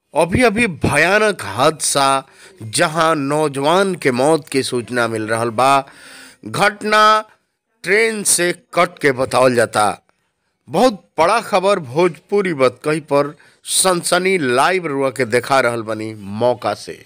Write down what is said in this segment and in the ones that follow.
अभी अभी भयानक हादसा जहां नौजवान के मौत की सूचना मिल रहल बा। घटना ट्रेन से कट के बतावल जाता। बहुत बड़ा खबर भोजपुरी बतकही पर सनसनी लाइव रुआ के देखा रहल बनी मौका से।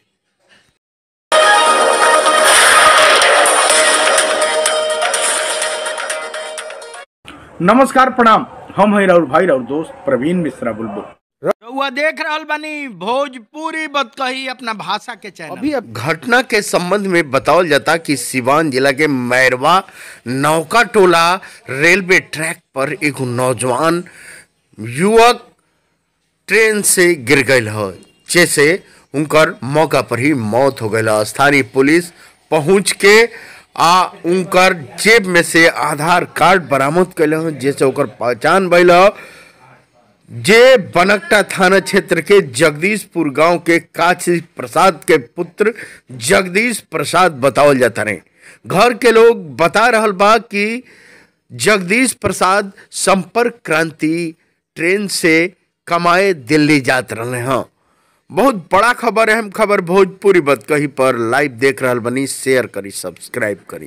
नमस्कार प्रणाम। हम हैं राउर भाई राउर दोस्त प्रवीण मिश्रा बुलबुल। रउआ देख रहल बानी भोजपुरी बतकही अपना भाषा के चैनल। अभी अब घटना के संबंध में बतावल जाता कि सिवान जिला के मैरवा नौका टोला रेलवे ट्रैक पर एक नौजवान युवक ट्रेन से गिर गए है, जैसे उनकर मौका पर ही मौत हो गई। स्थानीय पुलिस पहुंच के उनकर जेब में से आधार कार्ड बरामद कैले हैं, जैसे उनकर पहचान भइल जे बनकटा थाना क्षेत्र के जगदीशपुर गांव के काशी प्रसाद के पुत्र जगदीश प्रसाद बतावल जाता रहे। घर के लोग बता रहल बा कि जगदीश प्रसाद संपर्क क्रांति ट्रेन से कमाए दिल्ली जात रहे हैं। बहुत बड़ा खबर, अहम खबर भोजपुरी बतकही पर लाइव देख रहल बनी। शेयर करी, सब्सक्राइब करी।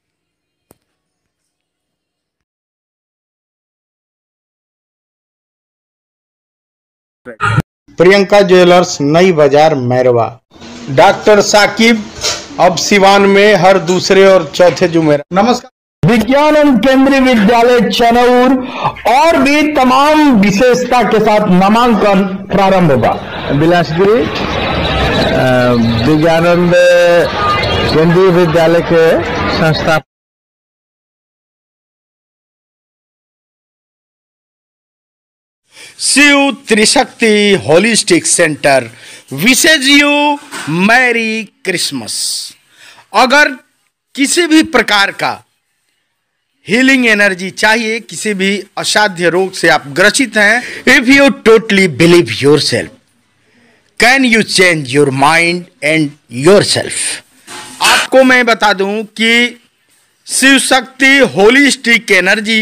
प्रियंका ज्वेलर्स नई बाजार मैरवा। डॉक्टर साकिब अब सिवान में हर दूसरे और चौथे जुमेरा। नमस्कार। विज्ञान केंद्रीय विद्यालय चनौर और भी तमाम विशेषता के साथ नामांकन प्रारंभ होगा। बिलासपुरी विज्ञानंद केंद्रीय विद्यालय के संस्था शिव त्रिशक्ति होलिस्टिक सेंटर विशेष यू मैरी क्रिसमस। अगर किसी भी प्रकार का हीलिंग एनर्जी चाहिए, किसी भी असाध्य रोग से आप ग्रसित हैं, if you totally believe yourself can you change your mind and yourself. आपको मैं बता दूं कि शिव शक्ति होलिस्टिक एनर्जी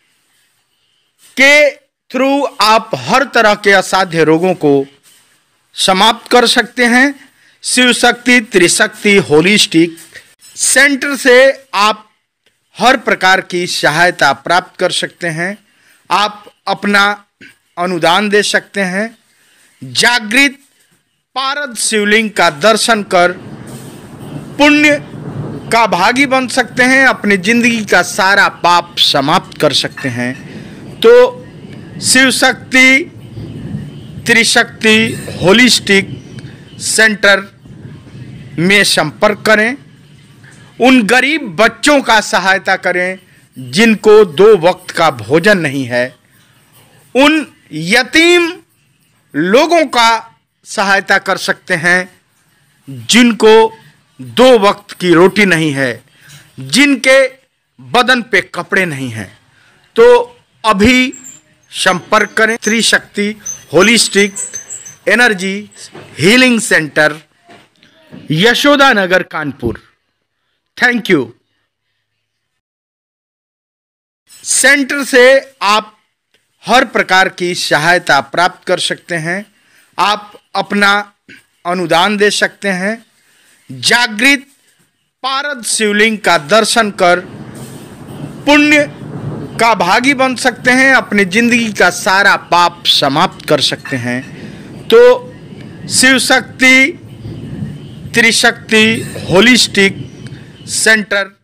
के थ्रू आप हर तरह के असाध्य रोगों को समाप्त कर सकते हैं। शिव शक्ति त्रिशक्ति होलिस्टिक सेंटर से आप हर प्रकार की सहायता प्राप्त कर सकते हैं। आप अपना अनुदान दे सकते हैं। जागृत पारद शिवलिंग का दर्शन कर पुण्य का भागी बन सकते हैं। अपनी जिंदगी का सारा पाप समाप्त कर सकते हैं। तो शिव शक्ति त्रिशक्ति होलिस्टिक सेंटर में संपर्क करें। उन गरीब बच्चों का सहायता करें जिनको 2 वक्त का भोजन नहीं है। उन यतीम लोगों का सहायता कर सकते हैं जिनको 2 वक्त की रोटी नहीं है, जिनके बदन पे कपड़े नहीं हैं। तो अभी संपर्क करें। Trishakti holistic energy healing centre, Yashoda Nagar, Kanpur. Thank you. Centre से आप हर प्रकार की सहायता प्राप्त कर सकते हैं। आप अपना अनुदान दे सकते हैं। जागृत पारद शिवलिंग का दर्शन कर पुण्य का भागी बन सकते हैं। अपनी जिंदगी का सारा पाप समाप्त कर सकते हैं। तो शिव शक्ति त्रिशक्ति होलिस्टिक सेंटर